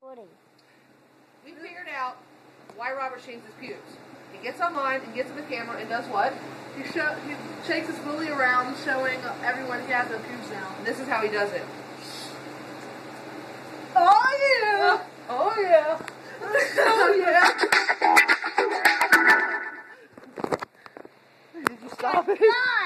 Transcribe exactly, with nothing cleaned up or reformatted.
We figured out why Robert shaves his pubes. He gets online and gets in the camera and does what? He, show, he shakes his willy around, showing everyone he has no pubes now. And this is how he does it. Oh yeah! Oh yeah! Oh yeah! Did you stop it?